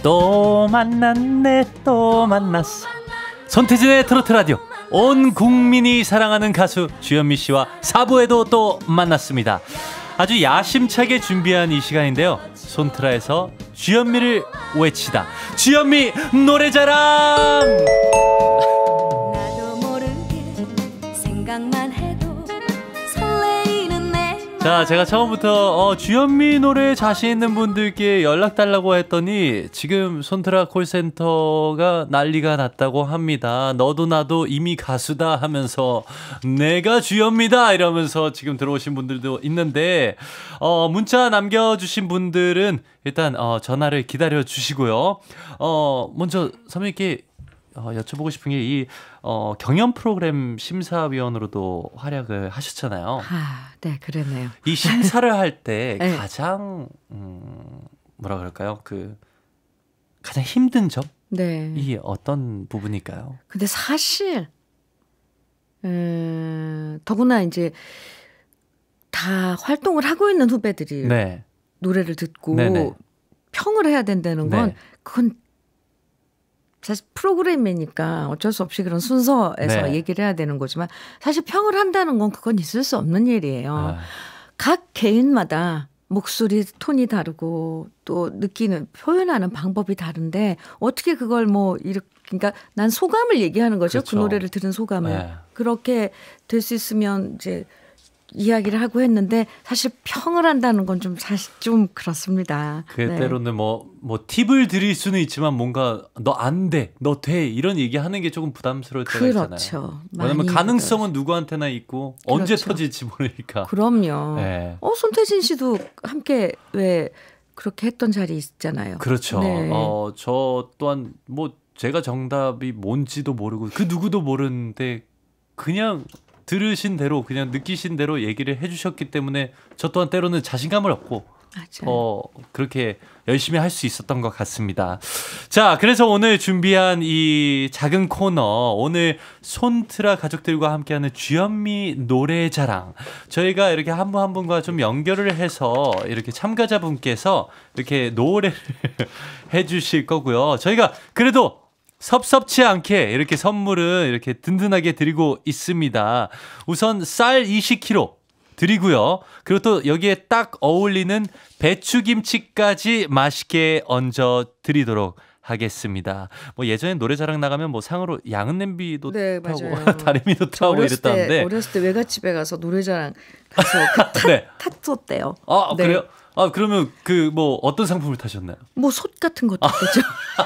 또 만났네 또 만났어. 손태진의 트로트 라디오, 온 국민이 사랑하는 가수 주현미 씨와 4부에도 또 만났습니다. 아주 야심차게 준비한 이 시간인데요, 손트라에서 주현미를 외치다, 주현미 노래자랑. 나도 모르게 생각만 해도 설레이는 내. 자, 제가 처음부터 주현미 노래 자신 있는 분들께 연락 달라고 했더니 지금 손트라 콜센터가 난리가 났다고 합니다. 너도 나도 이미 가수다 하면서 내가 주현미다 이러면서 지금 들어오신 분들도 있는데, 문자 남겨주신 분들은 일단 전화를 기다려 주시고요. 먼저 선배님께 여쭤보고 싶은 게, 이 경연 프로그램 심사위원으로도 활약을 하셨잖아요. 네, 그랬네요. 이 심사를 할 때 네. 가장 뭐라 그럴까요? 가장 힘든 점이 네. 어떤 부분일까요? 근데 사실 더구나 이제 다 활동을 하고 있는 후배들이 네. 노래를 듣고 네네. 평을 해야 된다는 건, 네. 그건 사실 프로그램이니까 어쩔 수 없이 그런 순서에서 네. 얘기를 해야 되는 거지만, 사실 평을 한다는 건 그건 있을 수 없는 일이에요. 아. 각 개인마다 목소리 톤이 다르고 또 느끼는, 표현하는 방법이 다른데 어떻게 그걸 뭐 이렇게, 그러니까 난 소감을 얘기하는 거죠. 그렇죠. 그 노래를 들은 소감을. 네. 그렇게 될 수 있으면 이제 이야기를 하고 했는데, 사실 평을 한다는 건 좀 사실 좀 그렇습니다. 네. 때로는 뭐 팁을 드릴 수는 있지만 뭔가 너 안 돼, 너 돼 이런 얘기하는 게 조금 부담스러울 때가 있잖아요. 그렇죠. 왜냐면 많이 가능성은 누구한테나 있고 언제 그렇죠. 터질지 모르니까. 그럼요. 네. 손태진 씨도 함께 왜 그렇게 했던 자리 있잖아요. 그렇죠. 네. 저 또한 뭐 제가 정답이 뭔지도 모르고 그 누구도 모르는데 그냥 들으신 대로, 그냥 느끼신 대로 얘기를 해주셨기 때문에 저 또한 때로는 자신감을 얻고 맞아요. 그렇게 열심히 할 수 있었던 것 같습니다. 자, 그래서 오늘 준비한 이 작은 코너, 오늘 손트라 가족들과 함께하는 주현미 노래자랑, 저희가 이렇게 한 분 한 분과 좀 연결을 해서 이렇게 참가자분께서 이렇게 노래를 해주실 거고요. 저희가 그래도 섭섭치 않게 이렇게 선물은 이렇게 든든하게 드리고 있습니다. 우선 쌀 20kg 드리고요. 그리고 또 여기에 딱 어울리는 배추김치까지 맛있게 얹어 드리도록 하겠습니다. 뭐 예전에 노래자랑 나가면 뭐 상으로 양은 냄비도 네, 타고 맞아요. 다리미도 타고 이랬다는데. 어렸을 때 외갓집에 가서 노래자랑 가서 네. 탔었대요. 네. 그래요? 그러면 뭐 어떤 상품을 타셨나요? 뭐 솥 같은 것도 있겠죠.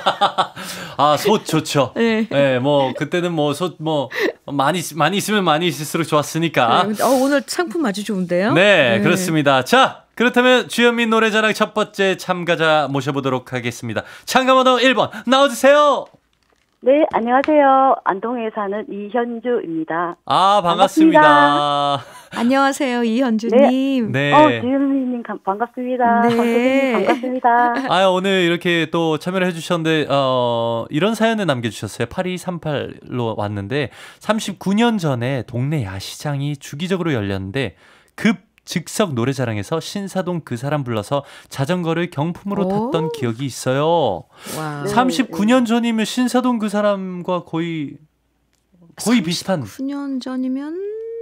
솥 좋죠. 네. 네, 뭐 그때는 뭐 솥 많이 있으면 많이 있을수록 좋았으니까. 네. 오늘 상품 아주 좋은데요? 네, 그렇습니다. 자, 그렇다면 주현미 노래자랑 첫 번째 참가자 모셔보도록 하겠습니다. 참가번호 1번 나와주세요. 네, 안녕하세요. 안동에 사는 이현주입니다. 반갑습니다. 안녕하세요, 이현주님. 네. 주현미님 반갑습니다. 네. 반갑습니다. 오늘 이렇게 또 참여를 해주셨는데, 이런 사연을 남겨주셨어요. 8238로 왔는데, 39년 전에 동네 야시장이 주기적으로 열렸는데, 즉석 노래자랑에서 신사동 그 사람 불러서 자전거를 경품으로 탔던 기억이 있어요. 와. 39년 전이면 신사동 그 사람과 거의 비슷한. 9년 전이면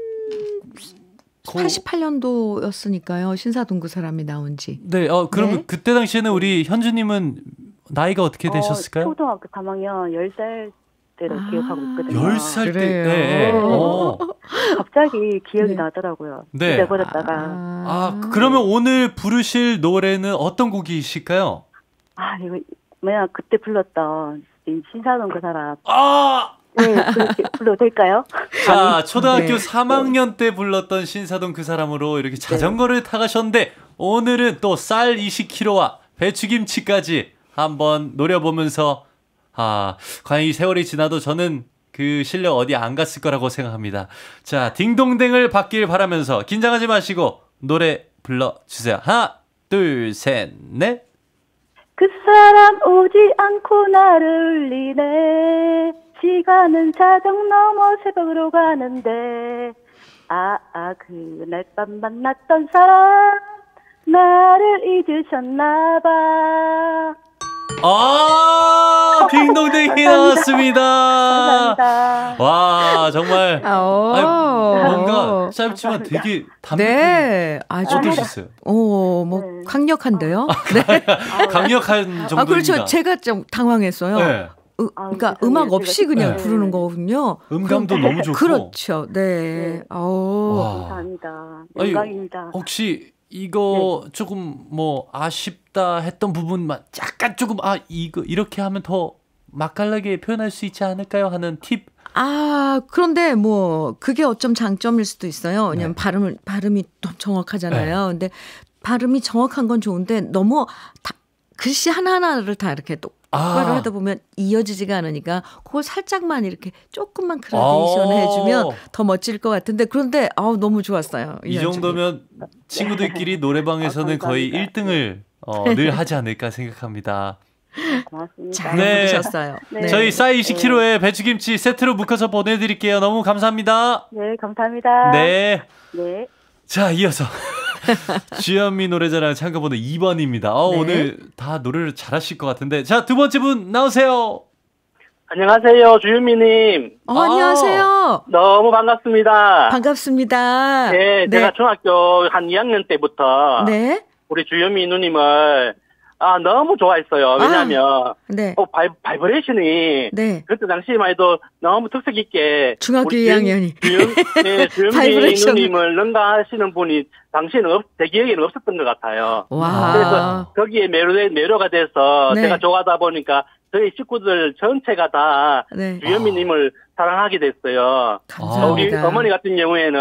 88년도였으니까요. 신사동 그 사람이 나온 지. 네, 그러면 네. 그때 당시에는 우리 현주님은 나이가 어떻게 되셨을까요? 초등학교 3학년 10살 때로 기억하고 있거든요. 10살 때. 그래요? 네. 갑자기 기억이 네. 나더라고요. 네. 잊어버렸다가. 그러면 오늘 부르실 노래는 어떤 곡이실까요? 이거 뭐야, 그때 불렀던 신사동 그 사람. 네, 그렇게 불러도 될까요? 자, 초등학교 네. 3학년 때 불렀던 신사동 그 사람으로 이렇게 자전거를 타가셨는데, 오늘은 또 쌀 20kg와 배추김치까지 한번 노려보면서, 과연 이 세월이 지나도 저는 그 실력 어디 안 갔을 거라고 생각합니다. 자, 딩동댕을 받길 바라면서 긴장하지 마시고 노래 불러주세요. 하나, 둘, 셋, 넷. 그 사람 오지 않고 나를 울리네. 시간은 자정 넘어 새벽으로 가는데. 그날 밤 만났던 사람 나를 잊으셨나봐. 아, 딩동댕이 나왔습니다. 감사합니다. 와, 정말 뭔가 짧지만 되게 담백하게 네, 아주 어떠셨어요? 뭐 강력한데요. 네. 강력한 정도입니다. 그렇죠. 제가 좀 당황했어요. 네. 그러니까 음악 없이 그냥 부르는 거군요. 음감도 너무 좋고. 그렇죠. 네. 감사합니다. 영광입니다. 혹시 이거 조금 뭐 아쉽다 했던 부분만 약간 조금 이거 이렇게 하면 더 맛깔나게 표현할 수 있지 않을까요? 하는 팁. 그런데 뭐 그게 어쩜 장점일 수도 있어요. 왜냐면 발음이 좀 정확하잖아요. 근데 발음이 정확한 건 좋은데 너무 글씨 하나하나를 다 이렇게 똑바로 하다 보면 이어지지가 않으니까 그걸 살짝만 이렇게 조금만 그라데이션을 해주면 더 멋질 것 같은데 그런데 너무 좋았어요. 이 정도면 친구들끼리 노래방에서는 거의 1등을 늘 하지 않을까 생각합니다. 고맙습니다. 잘 부르셨어요. 네. 저희 쌀 20kg에 배추김치 세트로 묶어서 보내드릴게요. 너무 감사합니다. 네, 감사합니다. 네. 네. 자, 이어서 주현미 노래자랑 참가번호 2번입니다. 네. 오늘 다 노래를 잘하실 것 같은데. 자, 두 번째 분 나오세요. 안녕하세요, 주윤미님. 안녕하세요. 너무 반갑습니다. 반갑습니다. 네, 제가 중학교 한 2학년 때부터 네. 우리 주현미 누님을 너무 좋아했어요. 왜냐하면 네. 바이브레이션이 네. 그때 당시에만 해도 너무 특색 있게 중학교 2학년이 주현미 바이브레이션. 누님을 능가하시는 분이 당시에는 제 기억에는 없었던 것 같아요. 와. 그래서 거기에 매료가 돼서 네. 제가 좋아하다 보니까 저희 식구들 전체가 다 네. 주현미님을 사랑하게 됐어요. 감사합니다. 우리 어머니 같은 경우에는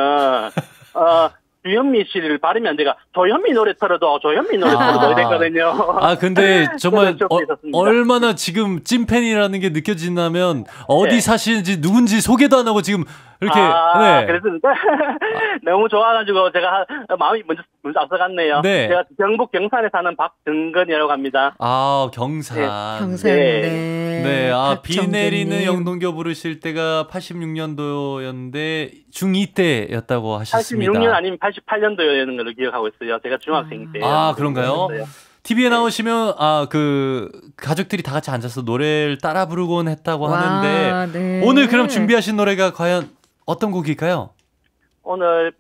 주현미 씨를 발음이 안 돼가 조현미 노래 틀어도 조현미 노래 틀어도 이랬거든요. 근데 정말 그런 적도 있었습니다. 얼마나 지금 찐팬이라는 게 느껴진다면 어디 네. 사시는지 누군지 소개도 안 하고 지금 이렇게 네. 그랬습니다. 너무 좋아가지고 제가 마음이 먼저 앞서갔네요. 네. 제가 경북 경산에 사는 박정근이라고 합니다. 경산. 경산. 네. 네. 비 박정근님. 내리는 영동교 부르실 때가 86년도였는데 중2 때였다고 하셨습니다. 86년 아니면 88년도였는 걸로 기억하고 있어요. 제가 중학생 때. 그런가요? TV에 나오시면 그 가족들이 다 같이 앉아서 노래를 따라 부르곤 했다고 하는데 네. 오늘 그럼 준비하신 노래가 과연 어떤 곡일까요? 오늘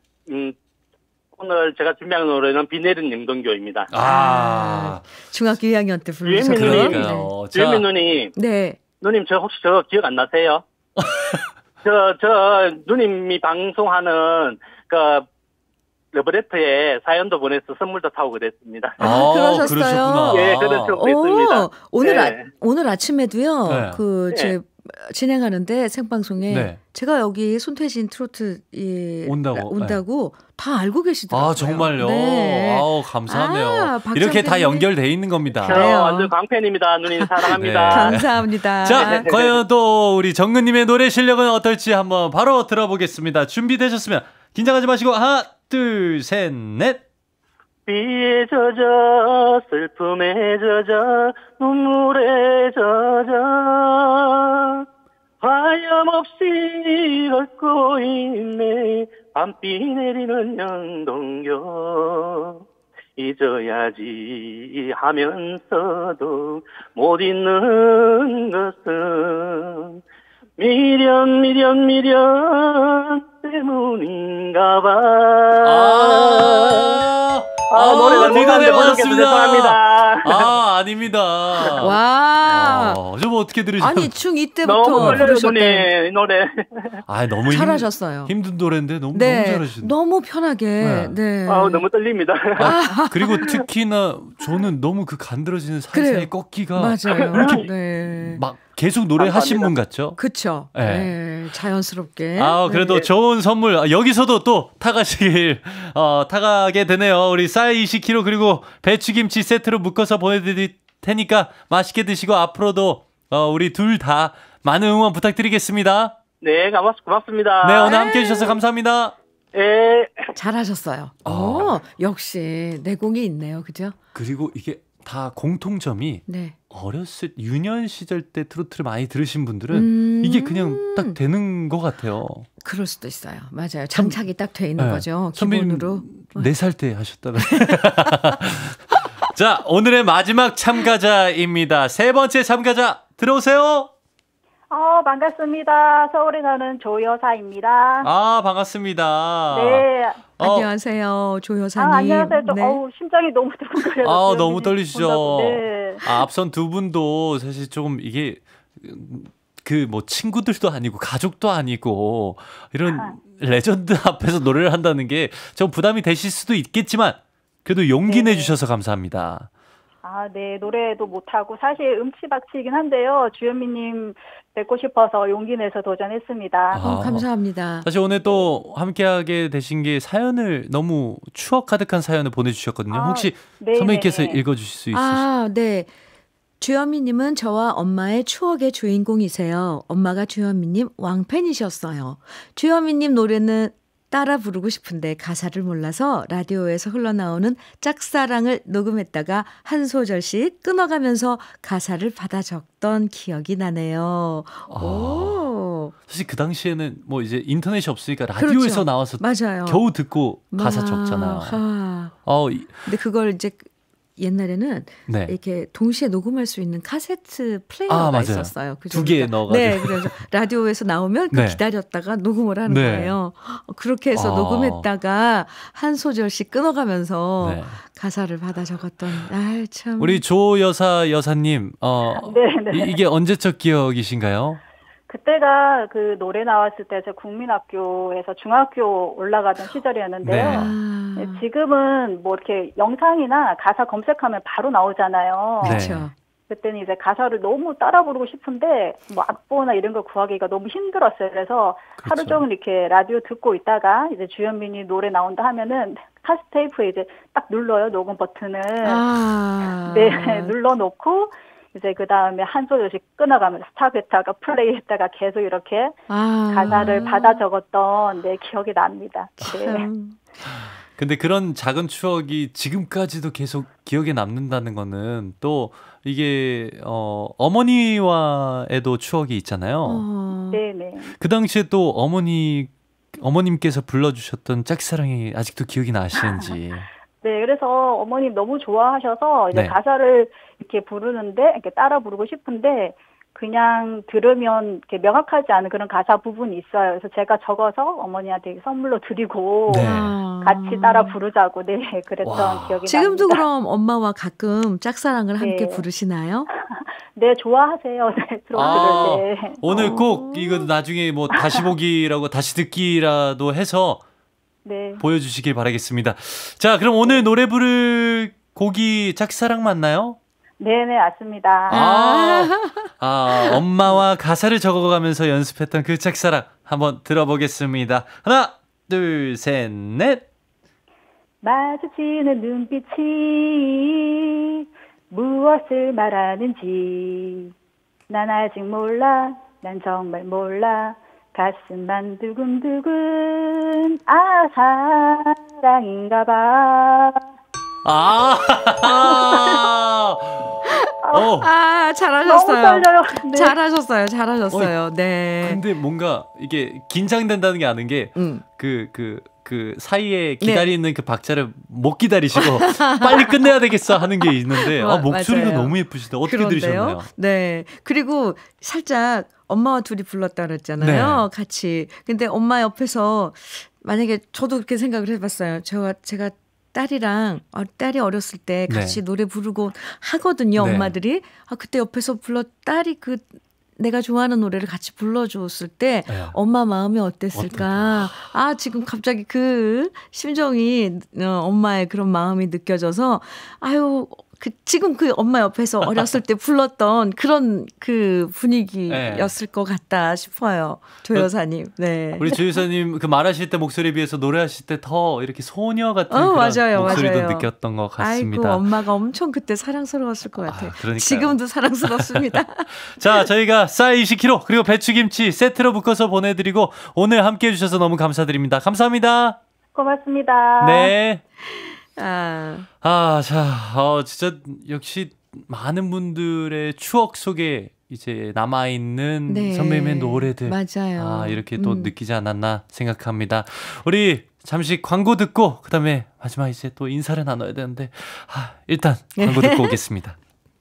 제가 준비한 노래는 비 내리는 영동교입니다. 중학교 2학년 때 부르셨던. 그러니까요. 주현미 누님. 네. 누님 저 혹시 저 기억 안 나세요? 저 누님이 방송하는 그 러브레터에 사연도 보내서 선물도 타고 그랬습니다. 그러셨어요? 그러셨구나. 예, 그런 적도 있습니다. 오늘 아침에도요. 네. 진행하는데 생방송에 네. 제가 여기 손태진 트로트 온다고 다 알고 계시더라고요. 정말요? 네. 감사하네요. 이렇게 다 연결돼 있는 겁니다. 완전 광팬입니다. 누님 사랑합니다. 네. 감사합니다. 자, 과연 또 우리 정근님의 노래 실력은 어떨지 한번 바로 들어보겠습니다. 준비되셨으면 긴장하지 마시고 하나, 둘, 셋, 넷. 비에 젖어 슬픔에 젖어 눈물에 젖어 하염없이 걷고 있네 밤비 내리는 영동교 잊어야지 하면서도 못 잊는 것은 미련 때문인가 봐. 노래가 대단해 부족해서 죄송합니다. 아닙니다. 와. 좀 어떻게 들으셨나요? 아니, 중2 때부터 너무 떨려요, 부르셨대. 이 노래. 너무 잘하셨어요. 힘든 노래인데 너무 잘하시네. 너무 편하게. 네. 너무 떨립니다. 그리고 특히나 저는 너무 그 간드러지는 살살의 꺾기가 맞아요. 네. 막 계속 노래하신 분 같죠? 그렇죠. 네. 네. 자연스럽게. 그래도 좋은 선물 여기서도 또 타가게 되네요. 우리 쌀 20kg 그리고 배추김치 세트로 묶어서 보내드릴 테니까 맛있게 드시고 앞으로도 우리 둘 다 많은 응원 부탁드리겠습니다. 네, 고맙습니다. 네, 오늘 함께해 주셔서 감사합니다. 네. 잘하셨어요. 역시 내공이 있네요. 그죠? 그리고 이게 다 공통점이 네. 어렸을 유년 시절 때 트로트를 많이 들으신 분들은 이게 그냥 딱 되는 것 같아요. 그럴 수도 있어요. 맞아요. 장착이 딱 돼 있는 거죠. 선배님 기본으로. 4살 때 하셨다면. 자, 오늘의 마지막 참가자입니다. 세 번째 참가자 들어오세요. 반갑습니다. 서울에 사는 조여사입니다. 반갑습니다. 네. 안녕하세요, 조여사님. 안녕하세요. 네. 심장이 너무 두근거려요. 너무 떨리시죠? 네. 앞선 두 분도 사실 조금 이게 친구들도 아니고 가족도 아니고 이런 레전드 앞에서 노래를 한다는 게 좀 부담이 되실 수도 있겠지만 그래도 용기 내주셔서 감사합니다. 네. 노래도 못하고 사실 음치박치이긴 한데요. 주현미님 뵙고 싶어서 용기 내서 도전했습니다. 감사합니다. 사실 오늘 또 함께하게 되신 게 사연을 너무 추억 가득한 사연을 보내주셨거든요. 혹시 선배님께서 읽어주실 수 있으실까요? 네. 주현미님은 저와 엄마의 추억의 주인공이세요. 엄마가 주현미님 왕팬이셨어요. 주현미님 노래는 따라 부르고 싶은데 가사를 몰라서 라디오에서 흘러나오는 짝사랑을 녹음했다가 한 소절씩 끊어가면서 가사를 받아 적던 기억이 나네요. 오. 사실 그 당시에는 뭐 이제 인터넷이 없으니까 라디오에서 그렇죠. 나와서 맞아요. 겨우 듣고 가사 적잖아요. 근데 그걸 이제 옛날에는 이렇게 동시에 녹음할 수 있는 카세트 플레이어가 있었어요. 두 개 넣어가지고. 네, 그래서 라디오에서 나오면 기다렸다가 녹음을 하는 거예요. 그렇게 해서 녹음했다가 한 소절씩 끊어가면서 가사를 받아 적었던. 참. 우리 조 여사님, 이게 언제적 기억이신가요? 그때가 그 노래 나왔을 때 제가 국민학교에서 중학교 올라가던 시절이었는데요. 지금은 뭐 이렇게 영상이나 가사 검색하면 바로 나오잖아요. 그렇죠. 그때는 이제 가사를 너무 따라 부르고 싶은데 뭐 악보나 이런 걸 구하기가 너무 힘들었어요. 그래서 하루 종일 이렇게 라디오 듣고 있다가 이제 주현민이 노래 나온다 하면은 카세트테이프에 이제 딱 눌러요. 녹음 버튼을. 눌러놓고 이제 그 다음에 한 소절씩 끊어가면서 스탑했다가 플레이했다가 계속 이렇게 가사를 받아 적었던 기억이 납니다. 근데 그런 작은 추억이 지금까지도 계속 기억에 남는다는 거는 또 이게 어머니와에도 추억이 있잖아요. 네네. 그 당시에 또 어머님께서 불러주셨던 짝사랑이 아직도 기억이 나시는지. 네, 그래서 어머님 너무 좋아하셔서 이제 가사를 이렇게 부르는데 이렇게 따라 부르고 싶은데 그냥 들으면 이렇게 명확하지 않은 그런 가사 부분이 있어요. 그래서 제가 적어서 어머니한테 선물로 드리고 같이 따라 부르자고 그랬던 기억이 지금도 납니다. 그럼 엄마와 가끔 짝사랑을 함께 부르시나요? 네, 좋아하세요. 트로트를. 오늘 꼭 이거 나중에 뭐 다시 보기라고 다시 듣기라도 해서 보여주시길 바라겠습니다. 자, 그럼 오늘 노래 부를 곡이 짝사랑 맞나요? 네네, 맞습니다. 엄마와 가사를 적어가면서 연습했던 그 짝사랑 한번 들어보겠습니다. 하나, 둘, 셋, 넷. 마주치는 눈빛이 무엇을 말하는지 난 아직 몰라. 난 정말 몰라. 가슴만 두근두근 사랑인가 봐. 잘하셨어요. 너무 떨려요. 잘하셨어요. 네. 근데 뭔가 이게 긴장된다는 게 아는 게 그 사이에 기다리는 그 박자를 못 기다리시고 빨리 끝내야 되겠어 하는 게 있는데 목소리가 맞아요. 너무 예쁘시다. 어떻게 그런데요? 들으셨나요? 네. 그리고 살짝 엄마와 둘이 불렀다 그랬잖아요. 같이. 근데 엄마 옆에서 만약에 저도 그렇게 생각을 해봤어요. 제가 딸이랑 딸이 어렸을 때 같이 노래 부르고 하거든요. 엄마들이. 그때 옆에서 딸이 내가 좋아하는 노래를 같이 불러줬을 때 엄마 마음이 어땠을까. 지금 갑자기 그 심정이 엄마의 그런 마음이 느껴져서 지금 그 엄마 옆에서 어렸을 때 불렀던 그런 그 분위기였을 것 같다 싶어요. 조 여사님. 네. 우리 조 여사님 그 말하실 때 목소리에 비해서 노래하실 때 더 이렇게 소녀 같은 그런 목소리도 느꼈던 것 같습니다. 아이고, 엄마가 엄청 그때 사랑스러웠을 것 같아요. 그러니까요. 지금도 사랑스럽습니다. 자, 저희가 쌀 20kg 그리고 배추김치 세트로 묶어서 보내드리고 오늘 함께해 주셔서 너무 감사드립니다. 감사합니다. 고맙습니다. 네. 진짜 역시 많은 분들의 추억 속에 이제 남아있는 선배님의 노래들. 맞아요. 이렇게 또 느끼지 않았나 생각합니다. 우리 잠시 광고 듣고 그다음에 마지막 이제 또 인사를 나눠야 되는데 일단 광고 듣고 오겠습니다.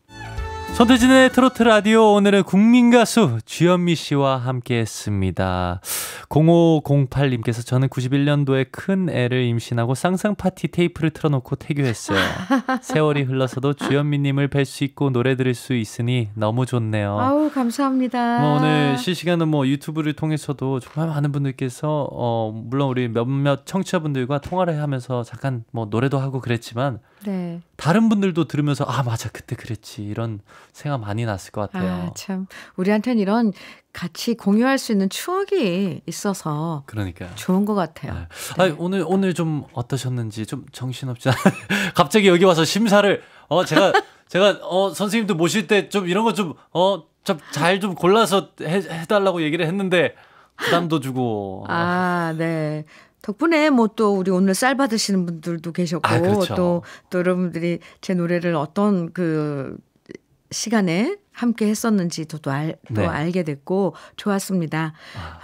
손태진의 트로트 라디오, 오늘은 국민가수 주현미 씨와 함께했습니다. 0508님께서 저는 91년도에 큰 애를 임신하고 쌍쌍파티 테이프를 틀어놓고 태교했어요. 세월이 흘러서도 주현미님을 뵐 수 있고 노래 들을 수 있으니 너무 좋네요. 아우, 감사합니다. 오늘 실시간은 유튜브를 통해서도 정말 많은 분들께서 물론 우리 몇몇 청취자분들과 통화를 하면서 잠깐 노래도 하고 그랬지만 네. 다른 분들도 들으면서 맞아 그때 그랬지 이런 생각 많이 났을 것 같아요. 참 우리한테는 이런 같이 공유할 수 있는 추억이 있어서 그러니까요. 좋은 것 같아요. 네. 네. 오늘 좀 어떠셨는지 좀 정신없지 않아요? 갑자기 여기 와서 심사를 제가 선생님도 모실 때 좀 이런 거 좀 잘 좀 골라서 해달라고 얘기를 했는데 부담도 주고. 네. 덕분에 또 우리 오늘 쌀 받으시는 분들도 계셨고 그렇죠. 또 여러분들이 제 노래를 어떤 그 시간에 함께 했었는지도 또 알게 됐고 좋았습니다.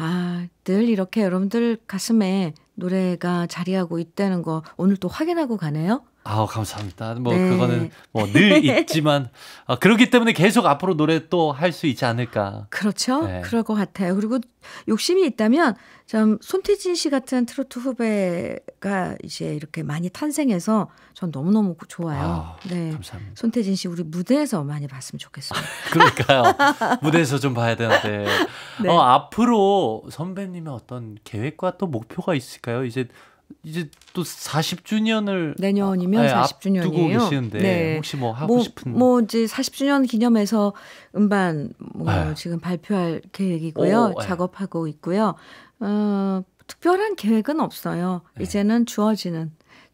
늘 이렇게 여러분들 가슴에 노래가 자리하고 있다는 거 오늘 또 확인하고 가네요. 감사합니다. 그거는 늘 있지만 그렇기 때문에 계속 앞으로 노래 또 할 수 있지 않을까. 그렇죠. 네. 그럴 것 같아요. 그리고 욕심이 있다면 참 손태진 씨 같은 트로트 후배가 이제 이렇게 많이 탄생해서 전 너무너무 좋아요. 네. 감사합니다. 손태진 씨 우리 무대에서 많이 봤으면 좋겠습니다. 그러니까요. 무대에서 좀 봐야 되는데. 네. 앞으로 선배님의 어떤 계획과 또 목표가 있을까요? 이제 또 40주년을 내년이면 40주년이에요. 앞두고 계시는데 네. 혹시 하고 싶은 이제 40주년 기념해서 음반 지금 발표할 계획이고요. 작업하고 있고요. 특별한 계획은 없어요. 네. 이제는 주어지는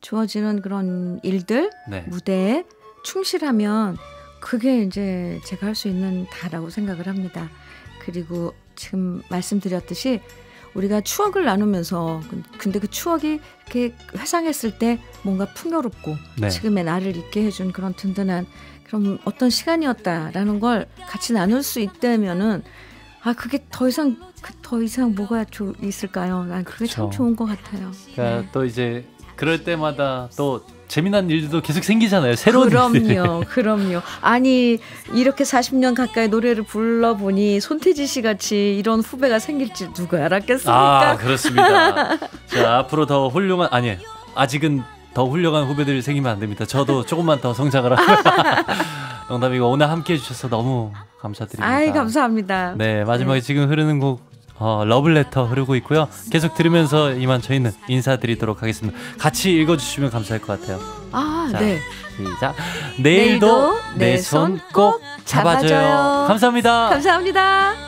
그런 일들 무대에 충실하면 그게 이제 제가 할 수 있는 다라고 생각을 합니다. 그리고 지금 말씀드렸듯이 우리가 추억을 나누면서 근데 그 추억이 이렇게 회상했을 때 뭔가 풍요롭고 지금의 나를 있게 해준 그런 든든한 그런 어떤 시간이었다라는 걸 같이 나눌 수 있다면은 그게 더 이상 뭐가 있을까요? 난 그게 참 좋은 것 같아요. 그러니까 또 이제 그럴 때마다 또 재미난 일들도 계속 생기잖아요. 새로운 일들. 그럼요. 아니 이렇게 40년 가까이 노래를 불러보니 손태진 씨 같이 이런 후배가 생길지 누가 알았겠습니까? 그렇습니다. 자, 앞으로 더 훌륭한 아직은 더 훌륭한 후배들이 생기면 안 됩니다. 저도 조금만 더 성장을 하고. 농담이고 오늘 함께해 주셔서 너무 감사드립니다. 감사합니다. 네, 마지막에 지금 흐르는 곡 러블레터 흐르고 있고요. 계속 들으면서 이만 저희는 인사드리도록 하겠습니다. 같이 읽어주시면 감사할 것 같아요. 자, 네. 시작. 내일도 내 손 꼭 잡아줘요. 감사합니다. 감사합니다.